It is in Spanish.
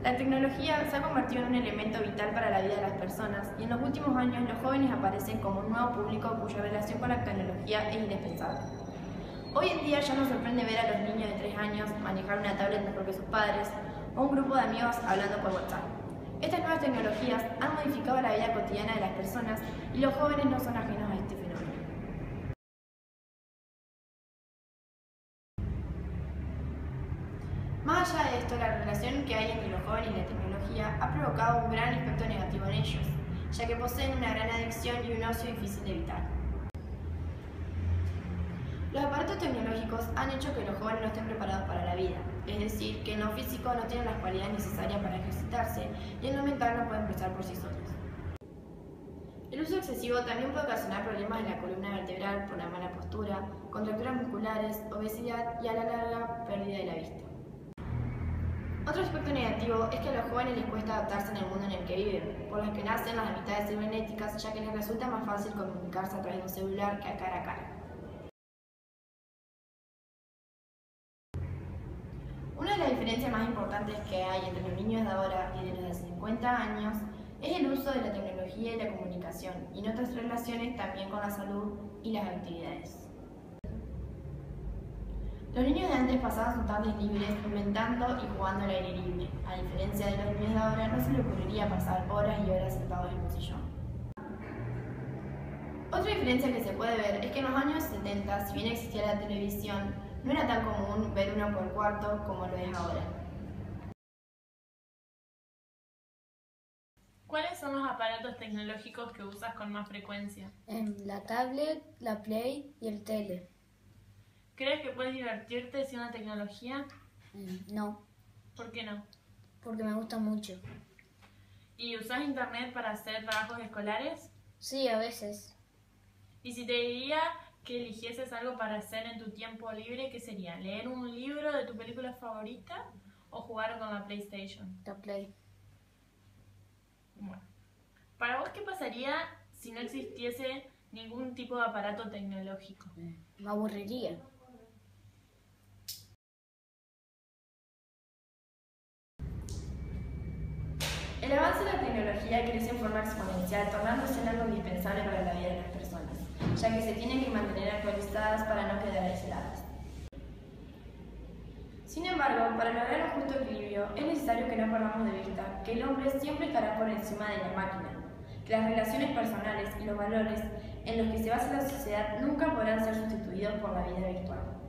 La tecnología se ha convertido en un elemento vital para la vida de las personas y en los últimos años los jóvenes aparecen como un nuevo público cuya relación con la tecnología es indispensable. Hoy en día ya nos sorprende ver a los niños de 3 años manejar una tablet mejor que sus padres o un grupo de amigos hablando por WhatsApp. Estas nuevas tecnologías han modificado la vida cotidiana de las personas y los jóvenes no son ajenos a este fenómeno. Más allá de esto, la relación que hay entre los jóvenes y la tecnología ha provocado un gran impacto negativo en ellos, ya que poseen una gran adicción y un ocio difícil de evitar. Los aparatos tecnológicos han hecho que los jóvenes no estén preparados para la vida, es decir, que en lo físico no tienen las cualidades necesarias para ejercitarse y en lo mental no pueden pensar por sí solos. El uso excesivo también puede ocasionar problemas en la columna vertebral por la mala postura, contracturas musculares, obesidad y a la larga pérdida de la vista. Otro aspecto negativo es que a los jóvenes les cuesta adaptarse en el mundo en el que viven, por las que nacen las amistades cibernéticas, ya que les resulta más fácil comunicarse a través de un celular que a cara. Una de las diferencias más importantes que hay entre los niños de ahora y de los de hace 50 años es el uso de la tecnología y la comunicación, y en otras relaciones también con la salud y las actividades. Los niños de antes pasaban sus tardes libres inventando y jugando al aire libre. A diferencia de los niños de ahora, no se les ocurriría pasar horas y horas sentados en un sillón. Otra diferencia que se puede ver es que en los años 70, si bien existía la televisión, no era tan común ver uno por cuarto como lo es ahora. ¿Cuáles son los aparatos tecnológicos que usas con más frecuencia? La tablet, la Play y el tele. ¿Crees que puedes divertirte sin la tecnología? No, ¿Por qué no? porque me gusta mucho. ¿Y usas internet para hacer trabajos escolares? Sí, a veces. Y si te diría que eligieses algo para hacer en tu tiempo libre, ¿qué sería? ¿Leer un libro de tu película favorita o jugar con la PlayStation? La Play. Bueno, ¿para vos qué pasaría si no existiese ningún tipo de aparato tecnológico? Me aburriría. El avance de la tecnología crece en forma exponencial, tornándose en algo indispensable para la vida de las personas, ya que se tienen que mantener actualizadas para no quedar aisladas. Sin embargo, para lograr un justo equilibrio, es necesario que no perdamos de vista que el hombre siempre estará por encima de la máquina, que las relaciones personales y los valores en los que se basa la sociedad nunca podrán ser sustituidos por la vida virtual.